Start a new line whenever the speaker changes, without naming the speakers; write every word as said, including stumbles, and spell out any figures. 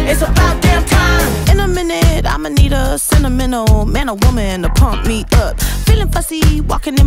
It's about damn time. In a minute, I'ma need a sentimental man or woman to pump me up. Feeling fussy, walking in